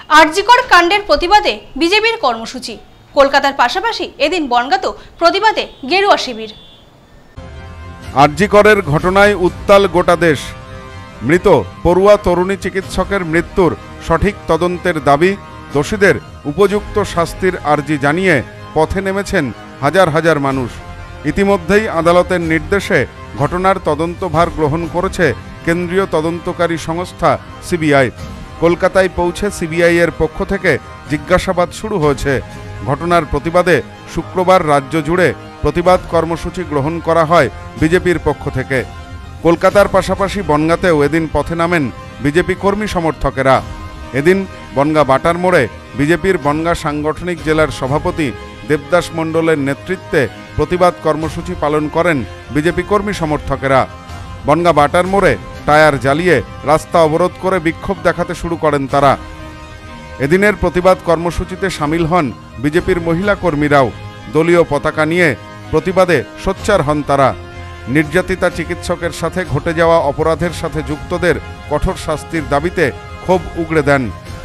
আরজিকর কাণ্ডের প্রতিবাদে বিজেপির কর্মসূচি। কলকাতার পাশাপাশি এদিন বনগাঁতেও প্রতিবাদে গেরুয়া শিবির। আরজিকরের ঘটনায় উত্তাল গোটা দেশ। মৃত পড়ুয়া তরুণী চিকিৎসকের মৃত্যুর সঠিক তদন্তের দাবি, দোষীদের উপযুক্ত শাস্তির আর্জি জানিয়ে পথে নেমেছেন হাজার হাজার মানুষ। ইতিমধ্যেই আদালতের নির্দেশে ঘটনার তদন্তভার গ্রহণ করেছে কেন্দ্রীয় তদন্তকারী সংস্থা সিবিআই। কলকাতায় পৌঁছে সিবিআই এর পক্ষ থেকে জিজ্ঞাসাবাদ শুরু হয়েছে। ঘটনার প্রতিবাদে শুক্রবার রাজ্য জুড়ে প্রতিবাদ কর্মসূচি গ্রহণ করা হয় বিজেপির পক্ষ থেকে। কলকাতার পাশাপাশি বনগাঁতেও এদিন পথে নামেন বিজেপি কর্মী সমর্থকেরা। এদিন বনগাঁ বাটার মোড়ে বিজেপির বনগাঁ সাংগঠনিক জেলার সভাপতি দেবদাস মণ্ডলের নেতৃত্বে প্রতিবাদ কর্মসূচি পালন করেন বিজেপি কর্মী সমর্থকেরা। বনগাঁ বাটার মোড়ে টায়ার জ্বালিয়ে রাস্তা অবরোধ করে বিক্ষোভ দেখাতে শুরু করেন তারা। এদিনের প্রতিবাদ কর্মসূচিতে সামিল হন বিজেপির মহিলা কর্মীরাও। দলীয় পতাকা নিয়ে প্রতিবাদে সোচ্চার হন তারা। নির্যাতিতা চিকিৎসকের সাথে ঘটে যাওয়া অপরাধের সাথে যুক্তদের কঠোর শাস্তির দাবিতে ক্ষোভ উগড়ে দেন।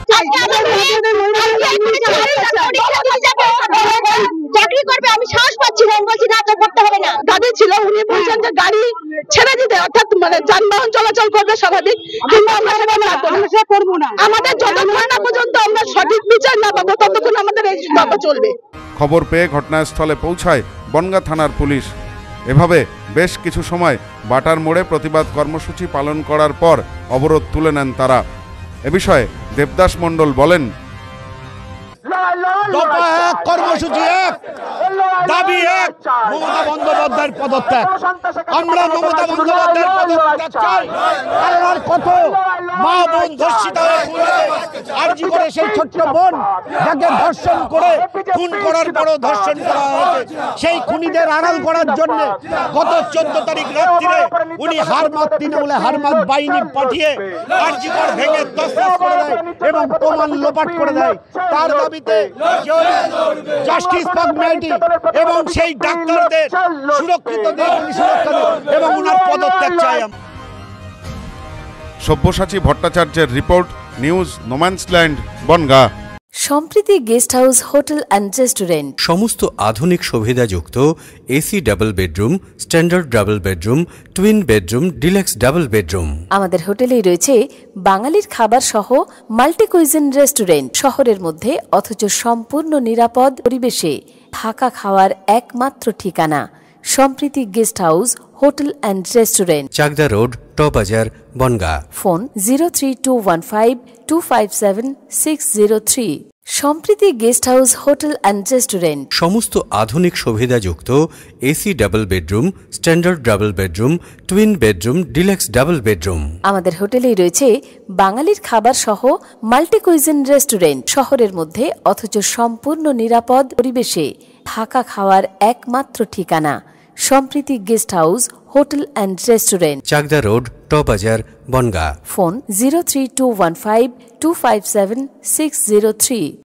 চাকরি করবে আমি সাহস পাচ্ছি না, বলছি না তো করতে হবে না। দাবি ছিল উনি বলছেন যে গাড়ি ছেড়ে দিতে, অর্থাৎ মানে যানবাহন চলাচল করবে স্বাভাবিক, কিন্তু আমরা সেটা করবো না। আমাদের যতক্ষণ না পর্যন্ত আমরা সঠিক বিচার না পাবো ততক্ষণ আমাদের এই দাবি চলবে। খবর পেয়ে ঘটনাস্থলে পৌঁছায় বনগাঁ থানার পুলিশ। এভাবে বেশ কিছু সময় বাটার মোড়ে প্রতিবাদ কর্মসূচি পালন করার পর অবরোধ তুলে নেন তারা। এ বিষয়ে দেবদাস মণ্ডল বলেন, দফা এক, কর্মসূচি এক, দাবি এক, মমতা বন্দ্যোপাধ্যায়ের পদত্যাগ। আমরা মমতা বন্দ্যোপাধ্যায়ের পদত্যাগ চাই। আল্লাহর কত মা বোন ধর্ষিত হয়ে আরজি করে, সেই ছোট্ট বোন যাকে ধর্ষণ করে খুন করার পরও ধর্ষণ করা হয়েছে, সেই খুনিদের আড়াল করার জন্য গত 14 তারিখ রাত্রিরে উনি হারমাত তৃণমূলে হারমাত বাহিনী পাঠিয়ে আরজি কর ভেঙে তছনছ করে দেয় এবং প্রমাণ লোপাট করে দেয়। তার দাবিতে জাস্টিস ফর মেয়েটি এবং সেই ডাক্তারদের সুরক্ষিত এবং ওনার পদত্যাগ চাই। সব্যসাচী ভট্টাচার্যের report, news no man's land, Bongaon. Sampriti guest house, hotel and restaurant. সমস্ত আধুনিক সুবিধাযুক্ত AC double bedroom, standard double bedroom, twin bedroom, deluxe double bedroom. আমাদের হোটেলেই রয়েছে বাঙালির খাবার সহ মাল্টি কুইজিন রেস্টুরেন্ট। শহরের মধ্যে অথচ সম্পূর্ণ নিরাপদ পরিবেশে থাকা খাওয়ার একমাত্র ঠিকানা Sampriti guest house, hotel and restaurant, Chakdah road, টবাজার, Bongaon. Phone 03215257 Sampriti guest house, hotel and restaurant. সমস্ত আধুনিক সুবিধাযুক্ত AC double bedroom, standard double bedroom, twin bedroom, deluxe double bedroom. আমাদের হোটেলেই রয়েছে বাঙালির খাবার সহ মাল্টি কুইজিন রেস্টুরেন্ট। শহরের মধ্যে অথচ সম্পূর্ণ নিরাপদ পরিবেশে থাকা খাওয়ার একমাত্র ঠিকানা Sampriti guest house, hotel and restaurant, Chakdah road, টবাজার, বনগাঁ। ফোন 03215257 603।